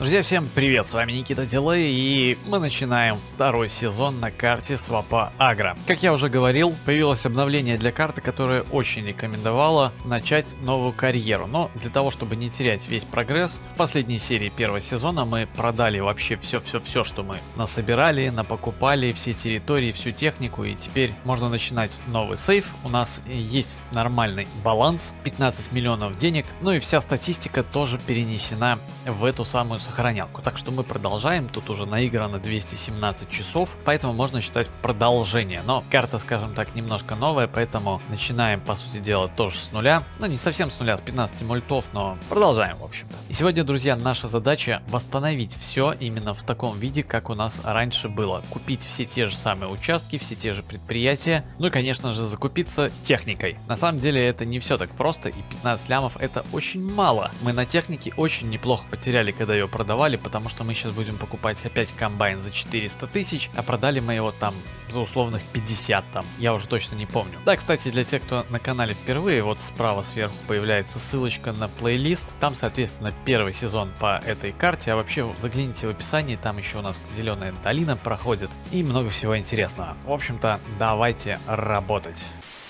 Друзья, всем привет, с вами Никита Дилей, и мы начинаем второй сезон на карте Свапа Агро. Как я уже говорил, появилось обновление для карты, которое очень рекомендовало начать новую карьеру. Но для того, чтобы не терять весь прогресс, в последней серии первого сезона мы продали вообще все, что мы насобирали, напокупали, все территории, всю технику, и теперь можно начинать новый сейф. У нас есть нормальный баланс, 15 миллионов денег, ну и вся статистика тоже перенесена в эту самую сохранялку. Так что мы продолжаем, тут уже наиграно 217 часов, поэтому можно считать продолжение. Но карта, скажем так, немножко новая, поэтому начинаем, по сути дела, тоже с нуля. Ну, не совсем с нуля, с 15 мультов, но продолжаем, в общем-то. И сегодня, друзья, наша задача восстановить все именно в таком виде, как у нас раньше было. Купить все те же самые участки, все те же предприятия, ну и, конечно же, закупиться техникой. На самом деле, это не все так просто, и 15 лямов это очень мало. Мы на технике очень неплохо потеряли, когда ее продавали, потому что мы сейчас будем покупать опять комбайн за 400 тысяч, а продали мы его там за условных 50 там, я уже точно не помню. Да, кстати, для тех, кто на канале впервые, вот справа сверху появляется ссылочка на плейлист, там, соответственно, первый сезон по этой карте, а вообще загляните в описании, там еще у нас Зеленая долина проходит и много всего интересного. В общем-то, давайте работать.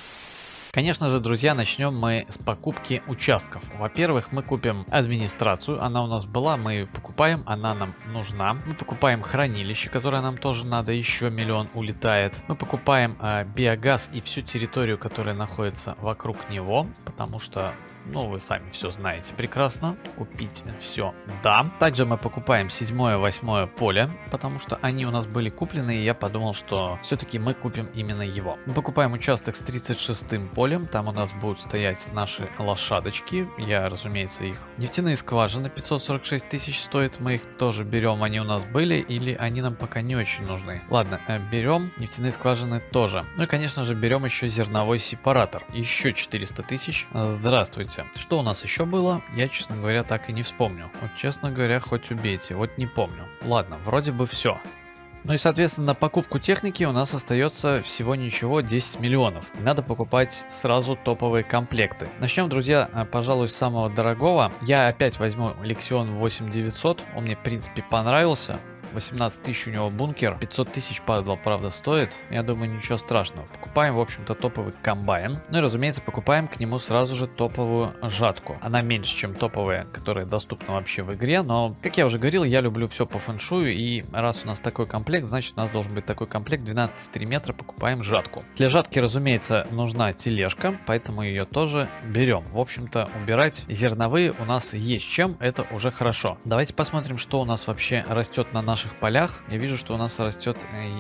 Конечно же, друзья, начнем мы с покупки участков. Во-первых, мы купим администрацию, она у нас была, мы ее покупаем, она нам нужна. Мы покупаем хранилище, которое нам тоже надо, еще миллион улетает. Мы покупаем биогаз и всю территорию, которая находится вокруг него, потому что, ну, вы сами все знаете прекрасно. Купить все, да. Также мы покупаем 7-8 поле, потому что они у нас были куплены, и я подумал, что все-таки мы купим именно его. Мы покупаем участок с 36-м полем, там у нас будут стоять наши лошадочки. Я, разумеется, их. Нефтяные скважины 546 тысяч стоит, мы их тоже берем, они у нас были, или они нам пока не очень нужны. Ладно, берем нефтяные скважины тоже. Ну и, конечно же, берем еще зерновой сепаратор. Еще 400 тысяч. Здравствуйте. Что у нас еще было? Я, честно говоря, так и не вспомню. Вот, честно говоря, хоть убейте. Вот не помню. Ладно, вроде бы все. Ну и, соответственно, на покупку техники у нас остается всего ничего 10 миллионов. Надо покупать сразу топовые комплекты. Начнем, друзья, пожалуй, с самого дорогого. Я опять возьму Lexion 8900. Он мне, в принципе, понравился. 18 тысяч у него бункер, 500 тысяч падал, правда, стоит. Я думаю, ничего страшного. Покупаем, в общем-то, топовый комбайн. Ну и, разумеется, покупаем к нему сразу же топовую жатку. Она меньше, чем топовая, которая доступна вообще в игре, но, как я уже говорил, я люблю все по фэншую, и раз у нас такой комплект, значит, у нас должен быть такой комплект 12,3 метра, покупаем жатку. Для жатки, разумеется, нужна тележка, поэтому ее тоже берем. В общем-то, убирать зерновые у нас есть чем, это уже хорошо. Давайте посмотрим, что у нас вообще растет на наших полях. Я вижу, что у нас растет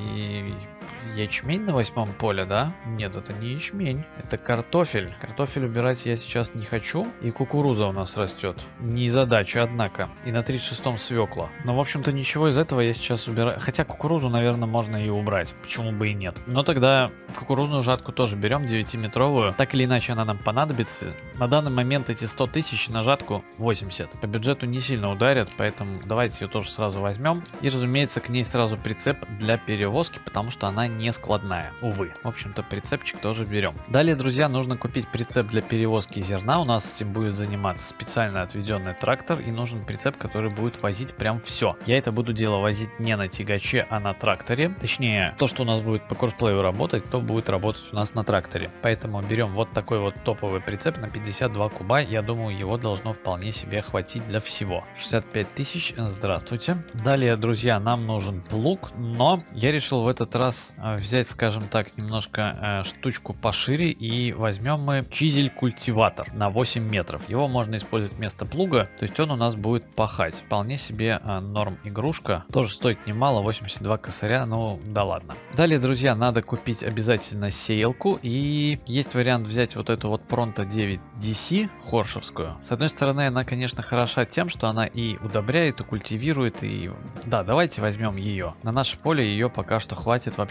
и ячмень на 8-м поле, да? Нет, это не ячмень, это картофель. Картофель убирать я сейчас не хочу. И кукуруза у нас растет. Не задача, однако. И на 36-м свекла. Но, в общем-то, ничего из этого я сейчас убираю. Хотя кукурузу, наверное, можно и убрать. Почему бы и нет? Но тогда кукурузную жатку тоже берем, 9-метровую. Так или иначе она нам понадобится. На данный момент эти 100 тысяч на жатку 80. По бюджету не сильно ударят, поэтому давайте ее тоже сразу возьмем. И, разумеется, к ней сразу прицеп для перевозки, потому что она не складная, увы. В общем-то, прицепчик тоже берем. Далее, друзья, нужно купить прицеп для перевозки зерна. У нас этим будет заниматься специально отведенный трактор, и нужен прицеп, который будет возить прям все. Я это буду дело возить не на тягаче, а на тракторе. Точнее, то, что у нас будет по курсплею работать, то будет работать у нас на тракторе. Поэтому берем вот такой вот топовый прицеп на 52 куба. Я думаю, его должно вполне себе хватить для всего. 65 тысяч, здравствуйте. Далее, друзья, нам нужен плуг, но я решил в этот раз взять, скажем так, немножко штучку пошире, и возьмем мы чизель-культиватор на 8 метров. Его можно использовать вместо плуга, то есть он у нас будет пахать. Вполне себе норм игрушка. Тоже стоит немало, 82 косаря, ну да ладно. Далее, друзья, надо купить обязательно сеялку, и есть вариант взять вот эту вот Pronto 9 DC хоршевскую. С одной стороны, она, конечно, хороша тем, что она и удобряет, и культивирует, и да, давайте возьмем ее. На наше поле ее пока что хватит вообще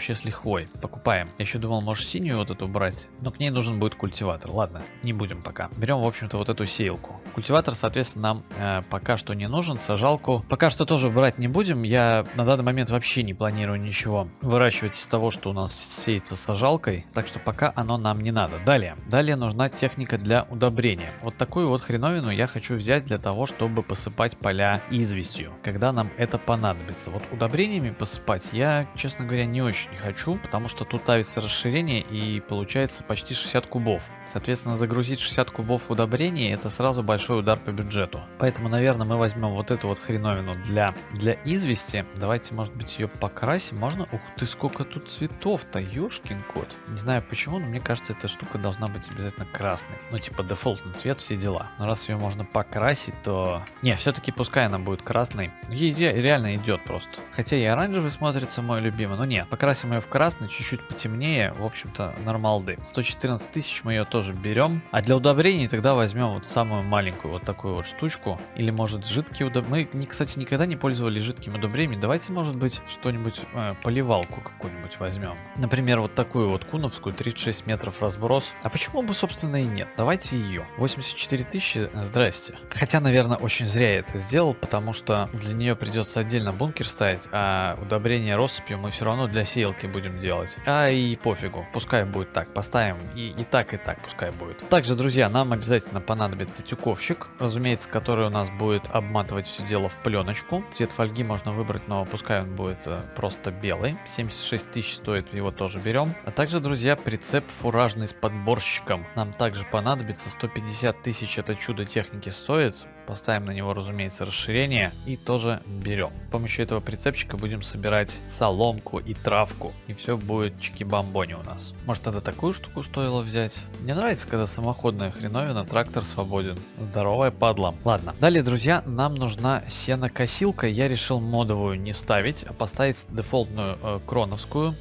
вообще с лихвой. Покупаем. Я еще думал, может синюю вот эту брать, но к ней нужен будет культиватор. Ладно, не будем пока. Берем, в общем-то, вот эту сеялку. Культиватор, соответственно, нам пока что не нужен. Сажалку пока что тоже брать не будем. Я на данный момент вообще не планирую ничего выращивать из того, что у нас сеется с сажалкой. Так что пока оно нам не надо. Далее нужна техника для удобрения. Вот такую вот хреновину я хочу взять для того, чтобы посыпать поля известью, когда нам это понадобится. Вот удобрениями посыпать я, честно говоря, не очень хочу, потому что тут ставится расширение и получается почти 60 кубов. Соответственно, загрузить 60 кубов удобрений — это сразу большой удар по бюджету. Поэтому, наверное, мы возьмем вот эту вот хреновину для извести. Давайте, может быть, ее покрасим. Можно? Ух ты, сколько тут цветов-то, ёшкин кот. Не знаю почему, но мне кажется, эта штука должна быть обязательно красной. Ну, типа дефолтный цвет, все дела. Но раз ее можно покрасить, то... Не, все-таки пускай она будет красной. Ей реально идет просто. Хотя и оранжевый смотрится мой любимый, но нет. Покрасим ее в красный, чуть-чуть потемнее. В общем-то, нормалды. 114 тысяч мы ее тоже берем. А для удобрений тогда возьмем вот самую маленькую вот такую вот штучку. Или может жидкие удобрения. Мы, кстати, никогда не пользовались жидкими удобрениями. Давайте, может быть, что-нибудь, поливалку какую-нибудь возьмем. Например, вот такую вот куновскую, 36 метров разброс. А почему бы, собственно, и нет? Давайте ее. 84 тысячи, здрасте. Хотя, наверное, очень зря я это сделал, потому что для нее придется отдельно бункер ставить, а удобрение россыпью мы все равно для сеялки будем делать. А и пофигу, пускай будет так, поставим и так пускай будет. Также, друзья, нам обязательно понадобится тюковщик, разумеется, который у нас будет обматывать все дело в пленочку. Цвет фольги можно выбрать, но пускай он будет просто белый. 76 тысяч стоит, его тоже берем. А также, друзья, прицеп фуражный с подборщиком. Нам также понадобится 150 тысяч, это чудо техники стоит. Поставим на него, разумеется, расширение и тоже берем. С помощью этого прицепчика будем собирать соломку и травку. И все будет чики-бамбони у нас. Может, тогда такую штуку стоило взять? Мне нравится, когда самоходная хреновина, трактор свободен. Здоровая падла. Ладно. Далее, друзья, нам нужна сенокосилка. Я решил модовую не ставить, а поставить дефолтную кроновскую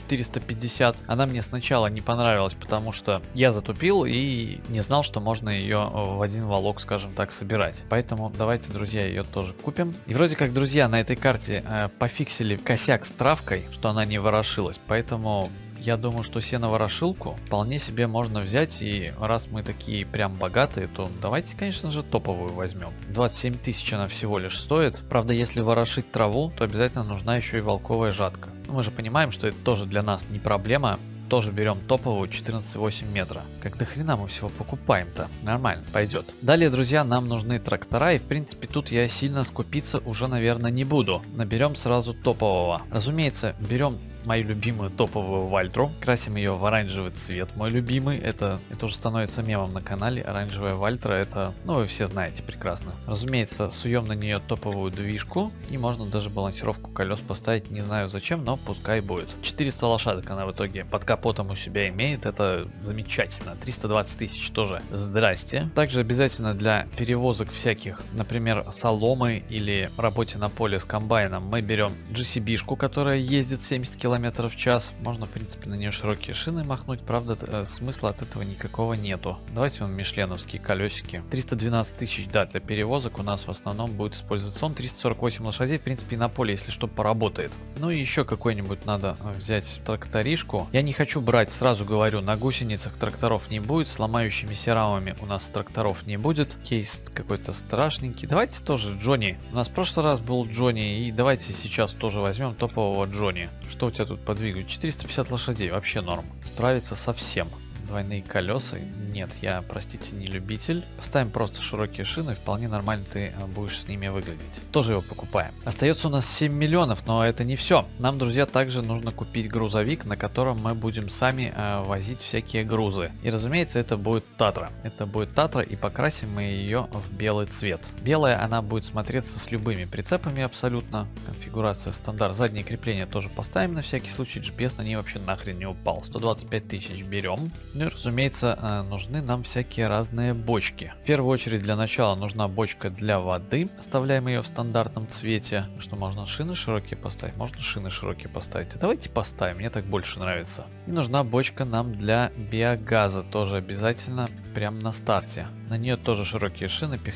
М450. Она мне сначала не понравилась, потому что я затупил и не знал, что можно ее в один волок, скажем так, собирать. Поэтому давайте, друзья, ее тоже купим. И вроде как, друзья, на этой карте пофиксили косяк с травкой, что она не ворошилась. Поэтому я думаю, что сено-ворошилку вполне себе можно взять. И раз мы такие прям богатые, то давайте, конечно же, топовую возьмем. 27 тысяч она всего лишь стоит. Правда, если ворошить траву, то обязательно нужна еще и волковая жатка. Но мы же понимаем, что это тоже для нас не проблема. Тоже берем топовую 14,8 метра. Как до хрена мы всего покупаем-то? Нормально, пойдет. Далее, друзья, нам нужны трактора. И в принципе тут я сильно скупиться уже, наверное, не буду. Наберем сразу топового. Разумеется, берем мою любимую топовую Вальтру. Красим ее в оранжевый цвет, мой любимый. Это уже становится мемом на канале. Оранжевая Вальтра, это, ну, вы все знаете прекрасно. Разумеется, суем на нее топовую движку. И можно даже балансировку колес поставить. Не знаю зачем, но пускай будет. 400 лошадок она в итоге под капотом у себя имеет. Это замечательно. 320 тысяч тоже. Здрасте. Также обязательно для перевозок всяких, например, соломы или работе на поле с комбайном, мы берем GCB-шку, которая ездит 70 км в час. Можно, в принципе, на нее широкие шины махнуть. Правда, смысла от этого никакого нету. Давайте вон мишленовские колесики. 312 тысяч, да, для перевозок у нас в основном будет использоваться он. 348 лошадей, в принципе, и на поле, если что, поработает. Ну и еще какой-нибудь надо взять тракторишку. Я не хочу брать, сразу говорю, на гусеницах тракторов не будет. С ломающимися рамами у нас тракторов не будет. Кейс какой-то страшненький. Давайте тоже Джонни. У нас в прошлый раз был Джонни, и давайте сейчас тоже возьмем топового Джонни. Что у тебя тут по двигателю? 450 лошадей, вообще норм. Справится со всем. Двойные колеса. Нет, я, простите, не любитель. Поставим просто широкие шины, вполне нормально ты будешь с ними выглядеть. Тоже его покупаем. Остается у нас 7 миллионов, но это не все. Нам, друзья, также нужно купить грузовик, на котором мы будем сами возить всякие грузы. И, разумеется, это будет Татра. Это будет Татра, и покрасим мы ее в белый цвет. Белая она будет смотреться с любыми прицепами абсолютно. Конфигурация стандарт. Заднее крепление тоже поставим на всякий случай. GPS на ней вообще нахрен не упал. 125 тысяч берем. Ну и, разумеется, нужны нам всякие разные бочки. В первую очередь для начала нужна бочка для воды. Оставляем ее в стандартном цвете. Что, можно шины широкие поставить? Можно шины широкие поставить. Давайте поставим, мне так больше нравится. И нужна бочка нам для биогаза. Тоже обязательно прямо на старте. На нее тоже широкие шины пихнем.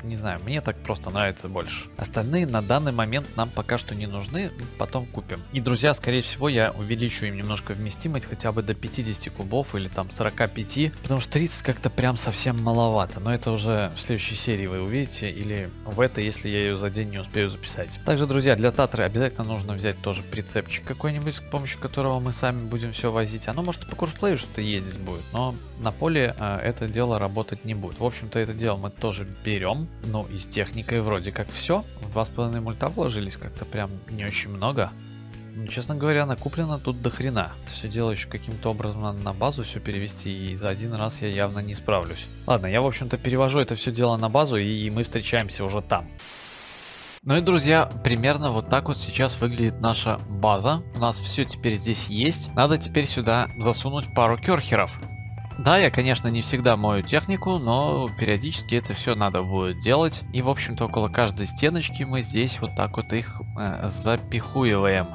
не знаю, мне так просто нравится больше. Остальные на данный момент нам пока что не нужны, потом купим. И, друзья, скорее всего, я увеличу им немножко вместимость, хотя бы до 50 кубов или там 45, потому что 30 как-то прям совсем маловато. Но это уже в следующей серии вы увидите, или в этой, если я ее за день не успею записать. Также, друзья, для Татры обязательно нужно взять тоже прицепчик какой-нибудь, с помощью которого мы сами будем все возить. Оно может и по курсплею что-то ездить будет, но на поле это дело работать не будет. В общем-то, это дело мы тоже берем. Ну и с техникой вроде как все. В 2,5 мульта вложились, как-то прям не очень много. Ну, честно говоря, накуплено тут до хрена. Это все дело еще каким-то образом надо на базу все перевести, и за один раз я явно не справлюсь. Ладно, я в общем-то перевожу это все дело на базу, и мы встречаемся уже там. Ну и, друзья, примерно вот так вот сейчас выглядит наша база. У нас все теперь здесь есть. Надо теперь сюда засунуть пару керхеров. Да, я, конечно, не всегда мою технику, но периодически это все надо будет делать. И, в общем-то, около каждой стеночки мы здесь вот так вот их запихуиваем.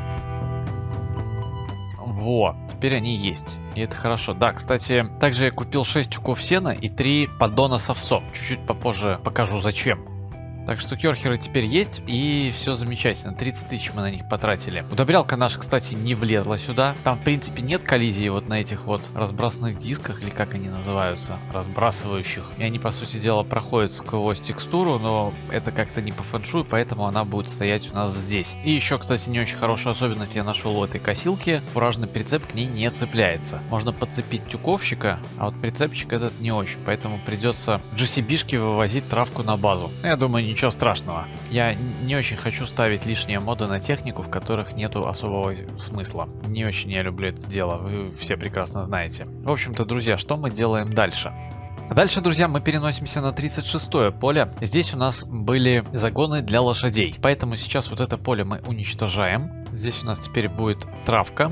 Во, теперь они есть. И это хорошо. Да, кстати, также я купил 6 тюков сена и 3 поддона с овсом. Чуть-чуть попозже покажу зачем. Так что керхеры теперь есть, и все замечательно. 30 тысяч мы на них потратили. Удобрялка наша, кстати, не влезла сюда. Там, в принципе, нет коллизии вот на этих вот разбрасанных дисках, или как они называются, разбрасывающих. И они, по сути дела, проходят сквозь текстуру, но это как-то не по фэншую, поэтому она будет стоять у нас здесь. И еще, кстати, не очень хорошую особенность я нашел у этой косилки. Фуражный прицеп к ней не цепляется. Можно подцепить тюковщика, а вот прицепчик этот не очень, поэтому придется в GCB-шке вывозить травку на базу. Я думаю, ничего страшного. Я не очень хочу ставить лишние моды на технику, в которых нету особого смысла. Не очень я люблю это дело, вы все прекрасно знаете. В общем-то, друзья, что мы делаем дальше? Дальше, друзья, мы переносимся на 36-е поле. Здесь у нас были загоны для лошадей, поэтому сейчас вот это поле мы уничтожаем. Здесь у нас теперь будет травка.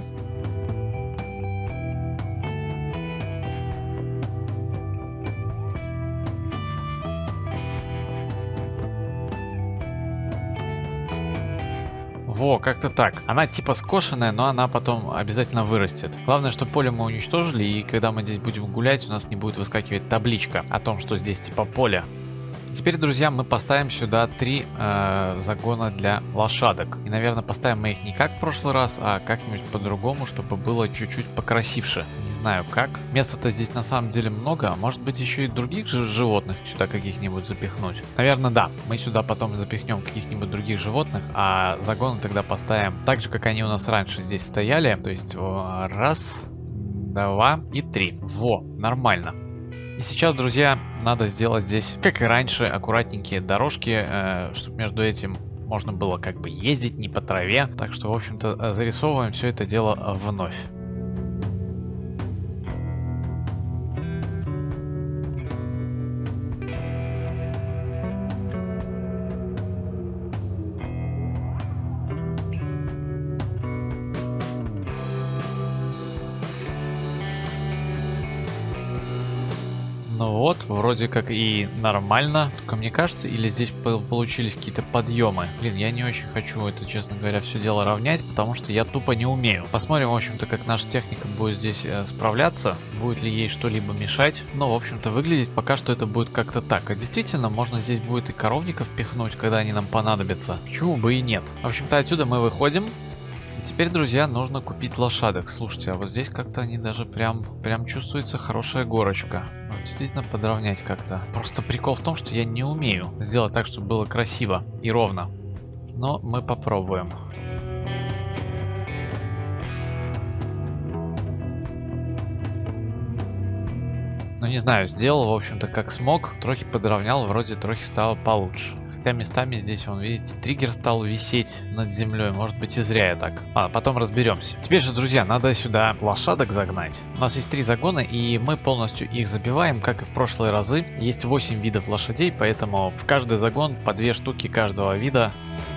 Во, как-то так. Она типа скошенная, но она потом обязательно вырастет. Главное, что поле мы уничтожили, и когда мы здесь будем гулять, у нас не будет выскакивать табличка о том, что здесь типа поле. Теперь, друзья, мы поставим сюда 3 загона для лошадок. И, наверное, поставим мы их не как в прошлый раз, а как-нибудь по-другому, чтобы было чуть-чуть покрасивше. Не знаю как. Места-то здесь на самом деле много. Может быть, еще и других же животных сюда каких-нибудь запихнуть. Наверное, да. Мы сюда потом запихнем каких-нибудь других животных, а загоны тогда поставим так же, как они у нас раньше здесь стояли. То есть 1, 2 и 3. Во, нормально. И сейчас, друзья, надо сделать здесь, как и раньше, аккуратненькие дорожки, чтобы между этим можно было как бы ездить не по траве. Так что, в общем-то, зарисовываем все это дело вновь. Ну вот, вроде как и нормально. Только мне кажется, или здесь получились какие-то подъемы. Блин, я не очень хочу это, честно говоря, все дело равнять, потому что я тупо не умею. Посмотрим, в общем-то, как наша техника будет здесь справляться. Будет ли ей что-либо мешать. Но, в общем-то, выглядеть пока что это будет как-то так. А действительно, можно здесь будет и коровников пихнуть, когда они нам понадобятся. Почему бы и нет. В общем-то, отсюда мы выходим. Теперь, друзья, нужно купить лошадок. Слушайте, а вот здесь как-то они даже прям чувствуется хорошая горочка. Может, действительно подровнять как-то. Просто прикол в том, что я не умею сделать так, чтобы было красиво и ровно. Но мы попробуем. Ну, не знаю, сделал, в общем-то, как смог. Трохи подровнял, вроде трохи стало получше. Хотя местами здесь, вон, видите, триггер стал висеть над землей. Может быть, и зря я так. А потом разберемся. Теперь же, друзья, надо сюда лошадок загнать. У нас есть 3 загона, и мы полностью их забиваем, как и в прошлые разы. Есть 8 видов лошадей, поэтому в каждый загон по 2 штуки каждого вида.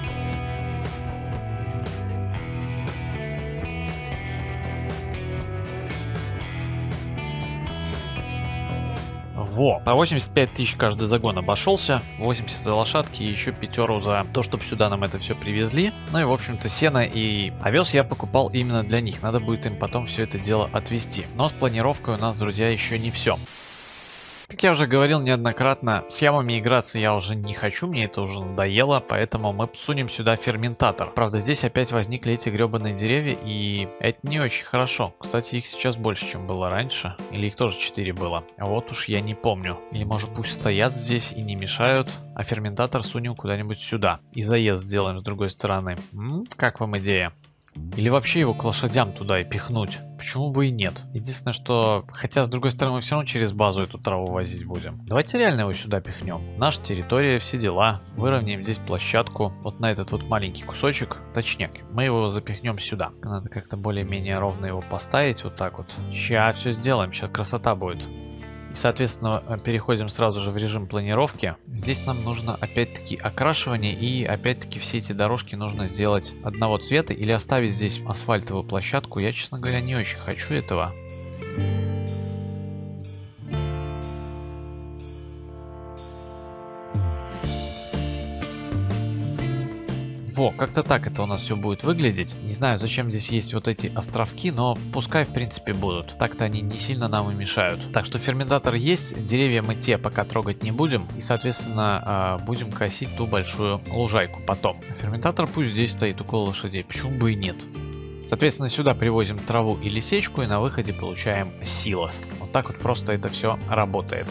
Во, по 85 тысяч каждый загон обошелся, 80 за лошадки и еще 5 за то, чтобы сюда нам это все привезли. Ну и, в общем-то, сено и овес я покупал именно для них, надо будет им потом все это дело отвезти. Но с планировкой у нас, друзья, еще не все. Как я уже говорил неоднократно, с ямами играться я уже не хочу, мне это уже надоело, поэтому мы сунем сюда ферментатор. Правда, здесь опять возникли эти гребаные деревья, и это не очень хорошо. Кстати, их сейчас больше, чем было раньше. Или их тоже 4 было. А вот уж я не помню. Или может пусть стоят здесь и не мешают, а ферментатор сунем куда-нибудь сюда. И заезд сделаем с другой стороны. Как вам идея? Или вообще его к лошадям туда и пихнуть. Почему бы и нет? Единственное, что... Хотя, с другой стороны, мы все равно через базу эту траву возить будем. Давайте реально его сюда пихнем. Наша территория, все дела. Выровняем здесь площадку. Вот на этот вот маленький кусочек. Точнее, мы его запихнем сюда. Надо как-то более-менее ровно его поставить. Вот так вот. Сейчас все сделаем. Сейчас красота будет. И, соответственно, переходим сразу же в режим планировки. Здесь нам нужно опять-таки окрашивание, и опять-таки все эти дорожки нужно сделать одного цвета или оставить здесь асфальтовую площадку. Я, честно говоря, не очень хочу этого. Во, как-то так это у нас все будет выглядеть. Не знаю, зачем здесь есть вот эти островки, но пускай в принципе будут. Так-то они не сильно нам и мешают. Так что ферментатор есть, деревья мы те пока трогать не будем. И соответственно будем косить ту большую лужайку потом. Ферментатор пусть здесь стоит около лошадей, почему бы и нет. Соответственно, сюда привозим траву или сечку и на выходе получаем силос. Вот так вот просто это все работает.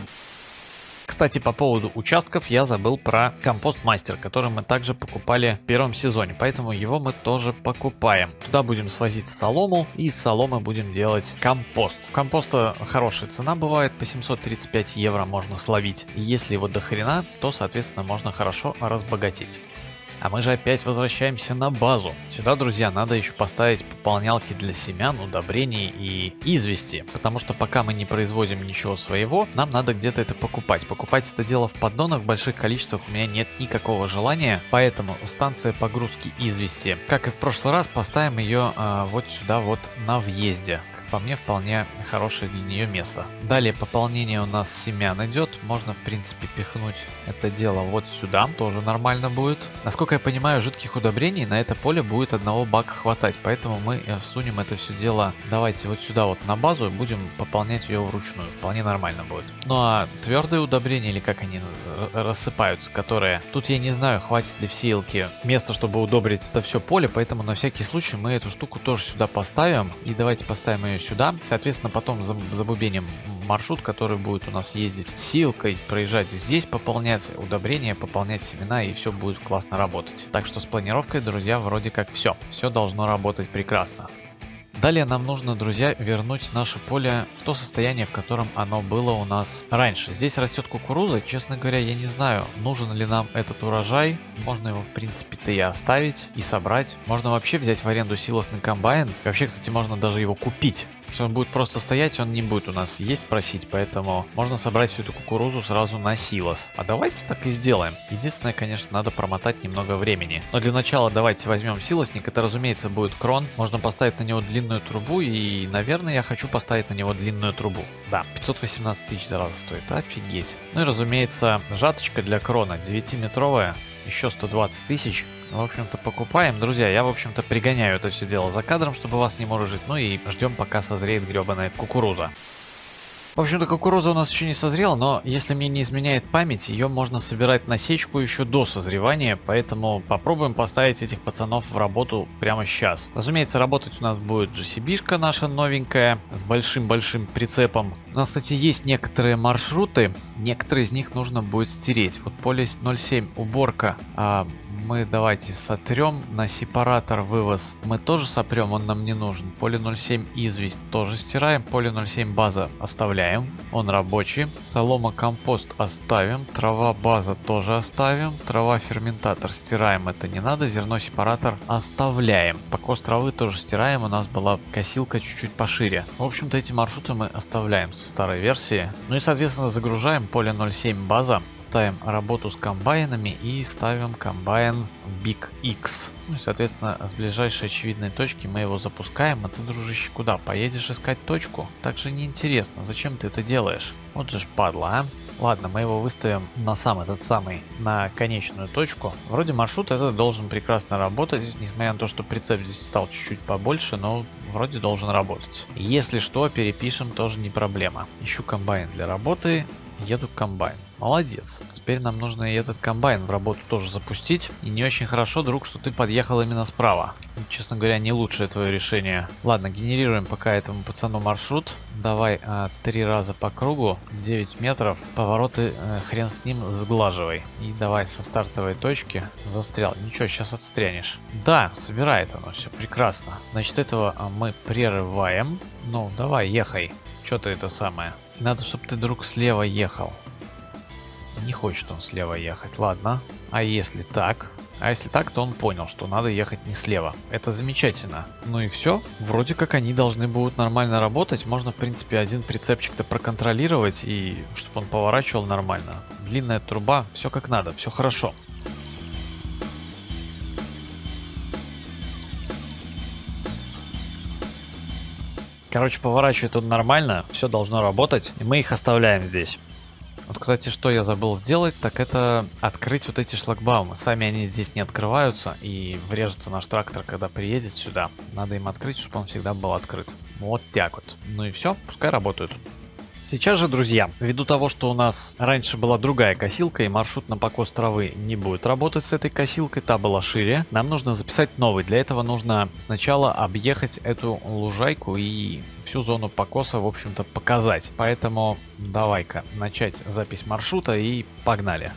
Кстати, по поводу участков я забыл про компост-мастер, который мы также покупали в первом сезоне, поэтому его мы тоже покупаем. Туда будем свозить солому, и из соломы будем делать компост. У компоста хорошая цена бывает, по 735 евро можно словить. И если его до хрена, то, соответственно, можно хорошо разбогатеть. А мы же опять возвращаемся на базу. Сюда, друзья, надо еще поставить пополнялки для семян, удобрений и извести. Потому что пока мы не производим ничего своего, нам надо где-то это покупать. Покупать это дело в поддонах в больших количествах у меня нет никакого желания. Поэтому станция погрузки извести, как и в прошлый раз, поставим ее вот сюда вот на въезде. По мне, вполне хорошее для нее место. Далее пополнение у нас семян идет. Можно, в принципе, пихнуть это дело вот сюда. Тоже нормально будет. Насколько я понимаю, жидких удобрений на это поле будет одного бака хватать. Поэтому мы всунем это все дело, давайте вот сюда вот на базу и будем пополнять ее вручную. Вполне нормально будет. Ну а твердые удобрения, или как они рассыпаются, которые... Тут я не знаю, хватит ли в сеялке места, чтобы удобрить это все поле. Поэтому на всякий случай мы эту штуку тоже сюда поставим. И давайте поставим ее сюда. Соответственно, потом забубеним маршрут, который будет у нас ездить силкой, проезжать здесь, пополнять удобрения, пополнять семена, и все будет классно работать. Так что с планировкой, друзья, вроде как все. Все должно работать прекрасно. Далее нам нужно, друзья, вернуть наше поле в то состояние, в котором оно было у нас раньше. Здесь растет кукуруза. Честно говоря, я не знаю, нужен ли нам этот урожай. Можно его, в принципе-то, и оставить, и собрать. Можно вообще взять в аренду силосный комбайн. Вообще, кстати, можно даже его купить. Если он будет просто стоять, он не будет у нас есть просить, поэтому можно собрать всю эту кукурузу сразу на силос. А давайте так и сделаем. Единственное, конечно, надо промотать немного времени. Но для начала давайте возьмем силосник. Это, разумеется, будет крон. Можно поставить на него длинную трубу, и, наверное, я хочу поставить на него длинную трубу. Да, 518 тысяч за раз стоит. Офигеть. Ну и, разумеется, жаточка для крона 9-метровая. Еще 120 тысяч. В общем-то, покупаем. Друзья, я, в общем-то, пригоняю это все дело за кадром, чтобы вас не морожить. Ну и ждем, пока созреет гребаная кукуруза. В общем-то, кукуруза у нас еще не созрела, но если мне не изменяет память, ее можно собирать на сечку еще до созревания, поэтому попробуем поставить этих пацанов в работу прямо сейчас. Разумеется, работать у нас будет GCB-шка наша новенькая, с большим-большим прицепом. У нас, кстати, есть некоторые маршруты, некоторые из них нужно будет стереть. Вот поле 07 уборка, мы давайте сотрем, на сепаратор вывоз мы тоже сопрем, он нам не нужен. Поле 07 известь тоже стираем, поле 07 база оставляем, он рабочий. Солома компост оставим, трава база тоже оставим, трава ферментатор стираем, это не надо, зерно сепаратор оставляем. Покос травы тоже стираем, у нас была косилка чуть-чуть пошире. В общем-то, эти маршруты мы оставляем со старой версии. Ну и, соответственно, загружаем поле 07 база. Ставим работу с комбайнами и ставим комбайн Big X. Ну и, соответственно, с ближайшей очевидной точки мы его запускаем. А ты, дружище, куда? Поедешь искать точку? Так же неинтересно. Зачем ты это делаешь? Вот же ж падла, а? Ладно, мы его выставим на на конечную точку. Вроде маршрут этот должен прекрасно работать, несмотря на то, что прицеп здесь стал чуть-чуть побольше, но вроде должен работать. Если что, перепишем, тоже не проблема. Ищу комбайн для работы. еду к комбайну. Молодец. Теперь нам нужно и этот комбайн в работу тоже запустить. И не очень хорошо, друг, что ты подъехал именно справа. Честно говоря, не лучшее твое решение. Ладно, генерируем пока этому пацану маршрут. Давай 3 раза по кругу, 9 метров. Повороты хрен с ним сглаживай. И давай со стартовой точки застрял. Ничего, сейчас отстрянешь. Да, собирает оно все прекрасно. Значит, этого мы прерываем. Ну, давай, ехай. Что ты это самое? Надо, чтобы ты, друг, слева ехал. Не хочет он слева ехать. Ладно. А если так? А если так, то он понял, что надо ехать не слева. Это замечательно. Ну и все. Вроде как они должны будут нормально работать. Можно, в принципе, один прицепчик-то проконтролировать, и чтобы он поворачивал нормально. Длинная труба, все как надо, все хорошо. Короче, поворачивает он нормально, все должно работать, и мы их оставляем здесь. Вот, кстати, что я забыл сделать, так это открыть вот эти шлагбаумы. Сами они здесь не открываются, и врежется наш трактор, когда приедет сюда. Надо им открыть, чтобы он всегда был открыт. Вот так вот. Ну и все, пускай работают. Сейчас же, друзья, ввиду того, что у нас раньше была другая косилка и маршрут на покос травы не будет работать с этой косилкой, та была шире, нам нужно записать новый. Для этого нужно сначала объехать эту лужайку и всю зону покоса, в общем-то, показать. Поэтому давай-ка начать запись маршрута и погнали.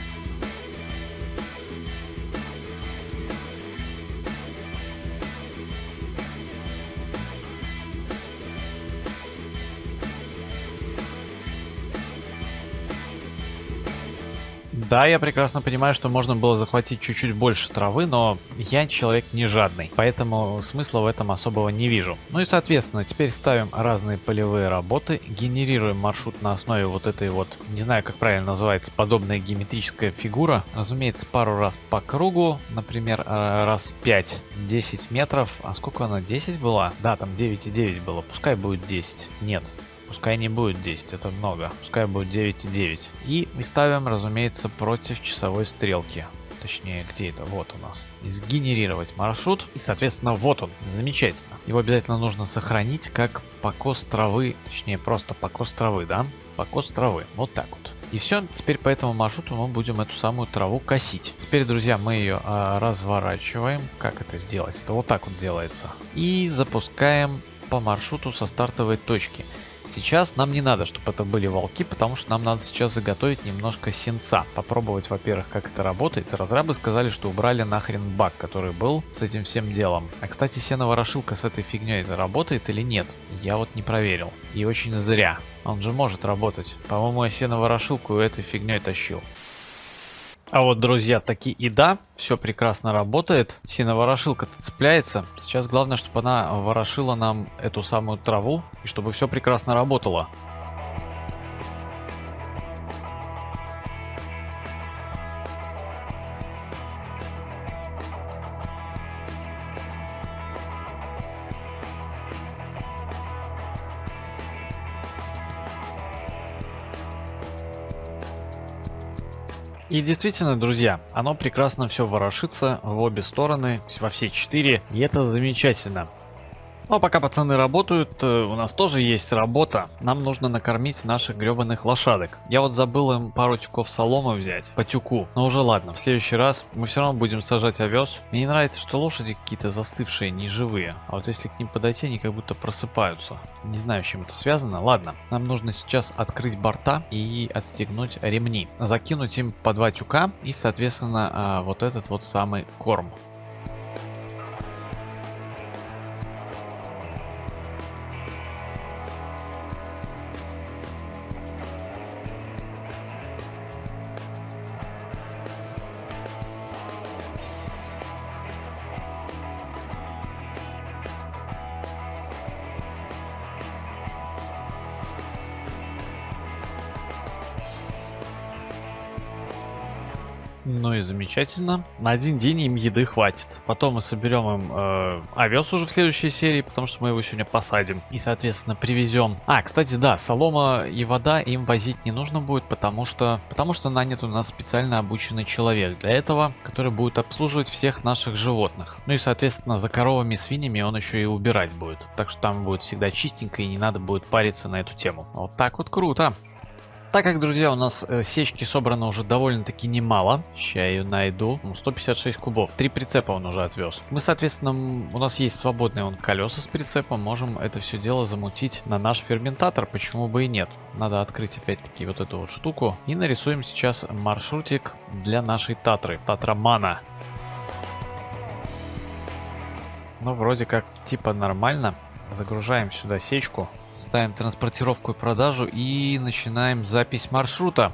Да, я прекрасно понимаю, что можно было захватить чуть-чуть больше травы, но я человек не жадный, поэтому смысла в этом особого не вижу. Ну и соответственно, теперь ставим разные полевые работы, генерируем маршрут на основе вот этой вот, не знаю как правильно называется, подобная геометрическая фигура. Разумеется, пару раз по кругу, например, раз 5, 10 метров. А сколько она, 10 была? Да, там 9,9 было, пускай будет 10. Нет. Пускай не будет 10, это много. Пускай будет 9,9. И ставим, разумеется, против часовой стрелки. Точнее, где это? Вот у нас. Сгенерировать маршрут. И, соответственно, вот он. Замечательно. Его обязательно нужно сохранить как покос травы. Точнее, просто покос травы, да? Покос травы. Вот так вот. И все, теперь по этому маршруту мы будем эту самую траву косить. Теперь, друзья, мы ее разворачиваем. Как это сделать? Это вот так вот делается. И запускаем по маршруту со стартовой точки. Сейчас нам не надо, чтобы это были волки, потому что нам надо сейчас заготовить немножко сенца. Попробовать, во-первых, как это работает. Разрабы сказали, что убрали нахрен баг, который был с этим всем делом. А, кстати, сеноворошилка с этой фигней это работает или нет? Я вот не проверил. И очень зря. Он же может работать. По-моему, я сеноворошилку этой фигней тащил. А вот, друзья, таки и да, все прекрасно работает. Сеноворошилка-то цепляется. Сейчас главное, чтобы она ворошила нам эту самую траву, и чтобы все прекрасно работало. И действительно, друзья, оно прекрасно все ворошится в обе стороны, во все 4, и это замечательно. Но пока пацаны работают, у нас тоже есть работа. Нам нужно накормить наших гребаных лошадок. Я вот забыл им пару тюков соломы взять, по тюку. Но уже ладно, в следующий раз мы все равно будем сажать овес. Мне не нравится, что лошади какие-то застывшие, не живые. А вот если к ним подойти, они как будто просыпаются. Не знаю, с чем это связано. Ладно, нам нужно сейчас открыть борта и отстегнуть ремни. Закинуть им по 2 тюка и, соответственно, вот этот вот самый корм. Ну и замечательно. На один день им еды хватит. Потом мы соберем им овес уже в следующей серии, потому что мы его сегодня посадим. И, соответственно, привезем. А, кстати, да, солома и вода им возить не нужно будет, потому что нанят у нас специально обученный человек для этого, который будет обслуживать всех наших животных. Ну и, соответственно, за коровами и свиньями он еще и убирать будет. Так что там будет всегда чистенько и не надо будет париться на эту тему. Вот так вот круто. Так как, друзья, у нас сечки собрано уже довольно-таки немало, сейчас я ее найду, 156 кубов, 3 прицепа он уже отвез. Мы, соответственно, у нас есть свободные колеса с прицепом, можем это все дело замутить на наш ферментатор, почему бы и нет. Надо открыть опять-таки вот эту вот штуку и нарисуем сейчас маршрутик для нашей Татры, Татрамана. Ну, вроде как типа нормально. Загружаем сюда сечку. Ставим транспортировку и продажу и начинаем запись маршрута.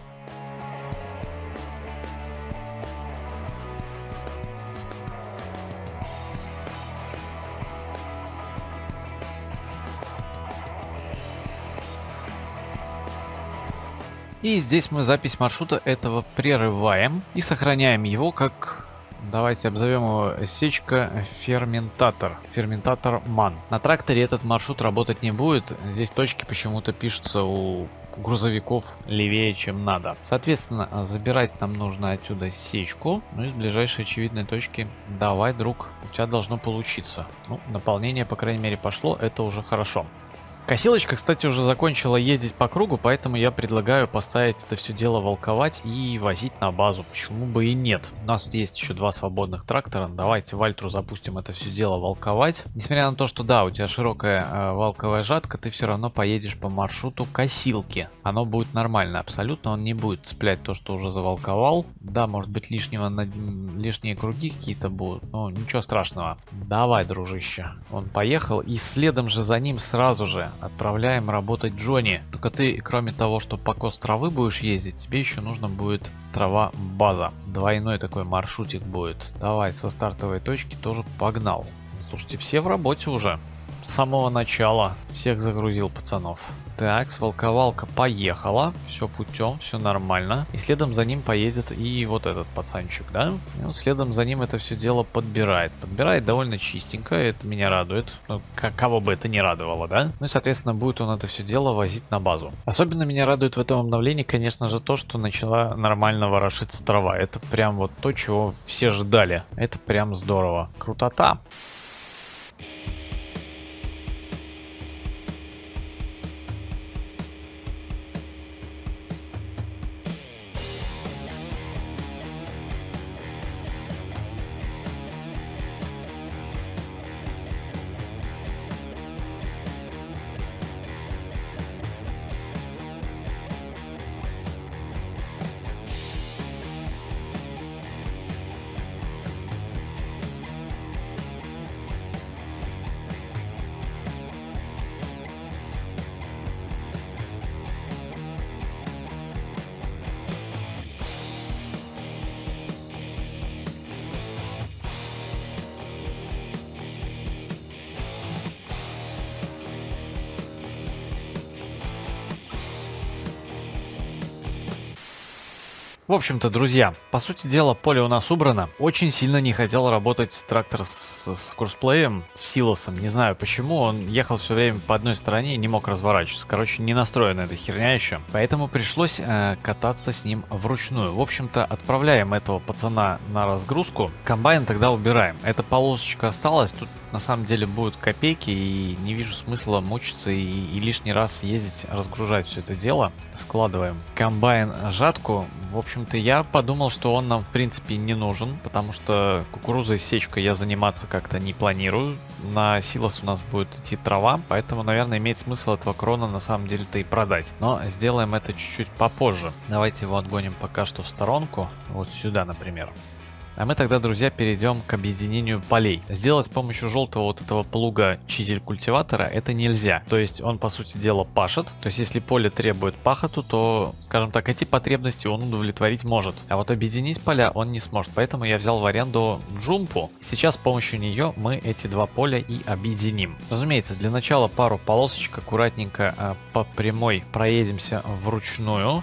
И здесь мы запись маршрута этого прерываем и сохраняем его как... Давайте обзовем его сечка ферментатор. Ферментатор ман. На тракторе этот маршрут работать не будет. Здесь точки почему-то пишутся у грузовиков левее, чем надо. Соответственно, забирать нам нужно отсюда сечку. Ну и с ближайшей очевидной точки давай, друг, у тебя должно получиться. Ну, наполнение, по крайней мере, пошло. Это уже хорошо. Косилочка, кстати, уже закончила ездить по кругу, поэтому я предлагаю поставить это все дело волковать и возить на базу. Почему бы и нет? У нас есть еще 2 свободных трактора. Давайте Вальтру запустим это все дело волковать. Несмотря на то, что да, у тебя широкая валковая жатка, ты все равно поедешь по маршруту косилки. Оно будет нормально абсолютно, он не будет цеплять то, что уже заволковал. Да, может быть лишние круги какие-то будут, но ничего страшного. Давай, дружище. Он поехал и следом же за ним сразу же отправляем работать Джонни. Только ты, кроме того, что покос травы будешь ездить, тебе еще нужно будет трава база. Двойной такой маршрутик будет. Давай, со стартовой точки тоже погнал. Слушайте, все в работе уже. С самого начала всех загрузил пацанов. Так, свалковалка поехала. Все путем, все нормально. И следом за ним поедет и вот этот пацанчик, да? И он следом за ним это все дело подбирает. Подбирает довольно чистенько, это меня радует. Ну, кого бы это не радовало, да? Ну и, соответственно, будет он это все дело возить на базу. Особенно меня радует в этом обновлении, конечно же, то, что начала нормально ворошиться трава. Это прям вот то, чего все ждали. Это прям здорово. Крутота. В общем-то, друзья, по сути дела, поле у нас убрано. Очень сильно не хотел работать трактор с курсплеем, с силосом. Не знаю почему, он ехал все время по одной стороне и не мог разворачиваться. Короче, не настроена эта херня еще. Поэтому пришлось кататься с ним вручную. В общем-то, отправляем этого пацана на разгрузку. Комбайн тогда убираем. Эта полосочка осталась. Тут на самом деле будут копейки, и не вижу смысла мучиться и лишний раз ездить, разгружать все это дело. Складываем комбайн жатку. В общем-то, я подумал, что он нам в принципе не нужен, потому что кукурузой сечкой я заниматься как-то не планирую. На силос у нас будет идти трава, поэтому, наверное, имеет смысл этого крона на самом деле-то и продать. Но сделаем это чуть-чуть попозже. Давайте его отгоним пока что в сторонку, вот сюда, например. А мы тогда, друзья, перейдем к объединению полей. Сделать с помощью желтого вот этого плуга чизель культиватора это нельзя. То есть он, по сути дела, пашет. То есть если поле требует пахоту, то, скажем так, эти потребности он удовлетворить может. А вот объединить поля он не сможет. Поэтому я взял в аренду джумпу. Сейчас с помощью нее мы эти два поля и объединим. Разумеется, для начала пару полосочек аккуратненько по прямой проедемся вручную.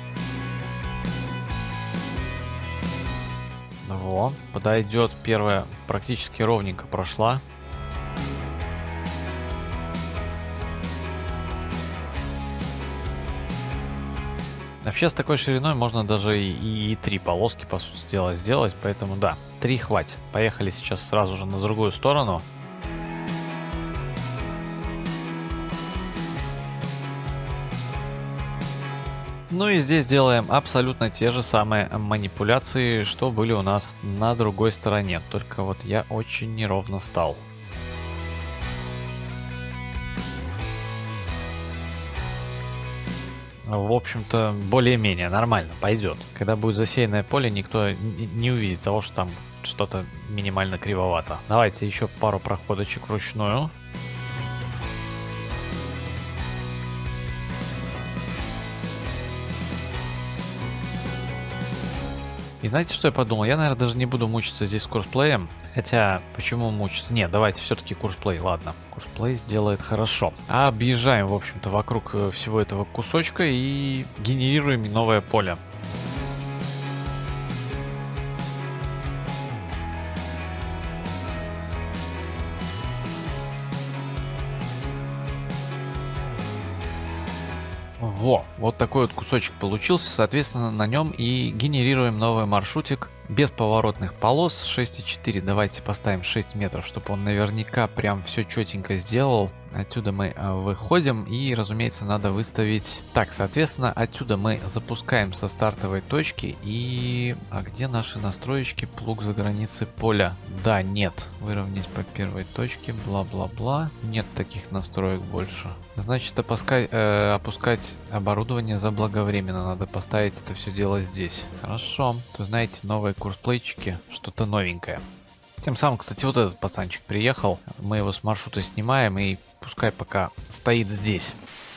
Во, подойдет, первая практически ровненько прошла. Вообще с такой шириной можно даже и 3 полоски по сути дела сделать, поэтому да, 3 хватит. Поехали сейчас сразу же на другую сторону. Ну и здесь делаем абсолютно те же самые манипуляции, что были у нас на другой стороне. Только вот я очень неровно стал. В общем-то, более-менее нормально пойдет. Когда будет засеянное поле, никто не увидит того, что там что-то минимально кривовато. Давайте еще пару проходочек вручную. И знаете, что я подумал? Я, наверное, даже не буду мучиться здесь с курсплеем. Хотя, почему мучиться? Нет, давайте все-таки курсплей, ладно. Курсплей сделает хорошо. А объезжаем, в общем-то, вокруг всего этого кусочка и генерируем новое поле. Вот такой вот кусочек получился, соответственно, на нем и генерируем новый маршрутик без поворотных полос 6,4. Давайте поставим 6 метров, чтобы он наверняка прям все четенько сделал. Отсюда мы выходим и, разумеется, надо выставить... Так, соответственно, отсюда мы запускаем со стартовой точки и... А где наши настроечки? Плуг за границей поля. Да, нет. Выровнять по первой точке, бла-бла-бла. Нет таких настроек больше. Значит, опускать оборудование заблаговременно. Надо поставить это все дело здесь. Хорошо. То знаете, новые курсплейчики, что-то новенькое. Тем самым, кстати, вот этот пацанчик приехал. Мы его с маршрута снимаем и пускай пока стоит здесь.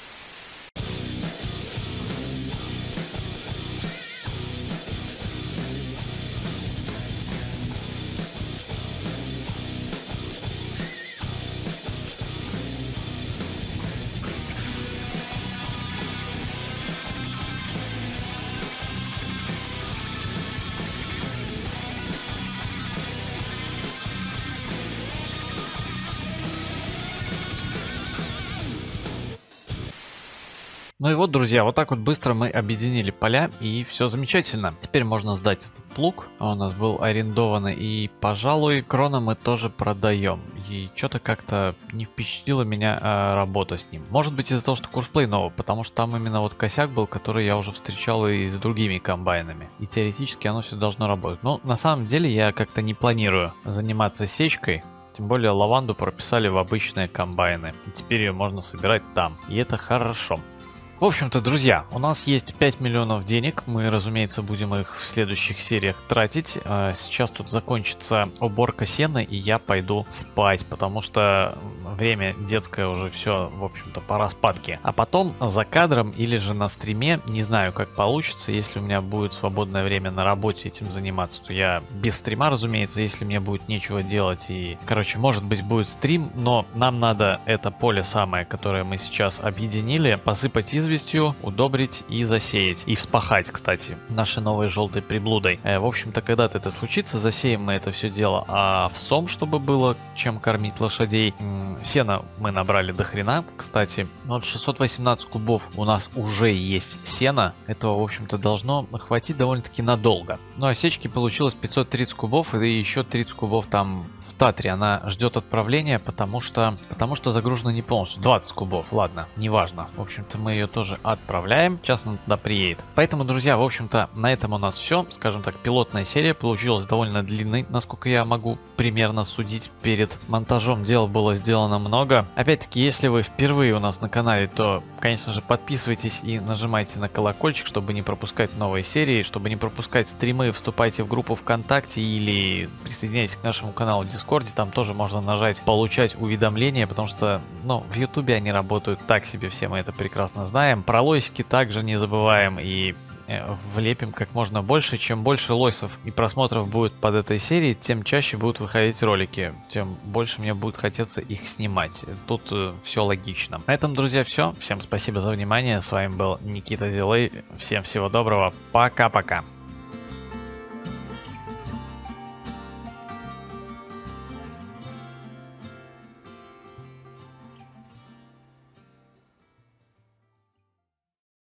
Ну и вот, друзья, вот так вот быстро мы объединили поля, и все замечательно. Теперь можно сдать этот плуг, он у нас был арендованный, и, пожалуй, крона мы тоже продаем. И что-то как-то не впечатлила меня работа с ним. Может быть, из-за того, что курсплей новый, потому что там именно вот косяк был, который я уже встречал и с другими комбайнами. И теоретически оно все должно работать. Но на самом деле я как-то не планирую заниматься сечкой. Тем более лаванду прописали в обычные комбайны. И теперь ее можно собирать там. И это хорошо. В общем-то, друзья, у нас есть 5 миллионов денег. Мы, разумеется, будем их в следующих сериях тратить. Сейчас тут закончится уборка сена, и я пойду спать, потому что время детское уже все, в общем-то, пора спадки. А потом за кадром или же на стриме, не знаю, как получится. Если у меня будет свободное время на работе этим заниматься, то я без стрима, разумеется, если мне будет нечего делать. И, короче, может быть, будет стрим, но нам надо это поле самое, которое мы сейчас объединили, посыпать известью, удобрить и засеять. И вспахать, кстати, нашей новой желтой приблудой. В общем-то, когда-то это случится, засеем мы это все дело овсом, чтобы было чем кормить лошадей. Сена мы набрали до хрена, кстати. Вот 618 кубов у нас уже есть сена. Этого, в общем-то, должно хватить довольно-таки надолго. Ну а сечки получилось 530 кубов, и еще 30 кубов там в Татре. Она ждет отправления, потому что загружена не полностью. 20 кубов, ладно, неважно. В общем-то, мы ее тоже отправляем. Сейчас она туда приедет. Поэтому, друзья, в общем-то, на этом у нас все. Скажем так, пилотная серия получилась довольно длинной, насколько я могу примерно судить. Перед монтажом дел было сделано много. Опять-таки, если вы впервые у нас на канале, то, конечно же, подписывайтесь и нажимайте на колокольчик, чтобы не пропускать новые серии, чтобы не пропускать стримы. Вступайте в группу ВКонтакте или присоединяйтесь к нашему каналу в Дискорде. Там тоже можно нажать получать уведомления, потому что, ну, в Ютубе они работают так себе, все мы это прекрасно знаем. Про лойсики также не забываем и влепим как можно больше. Чем больше лойсов и просмотров будет под этой серией, тем чаще будут выходить ролики, тем больше мне будет хотеться их снимать. Тут все логично. На этом, друзья, все. Всем спасибо за внимание. С вами был Никита Дилей. Всем всего доброго. Пока-пока.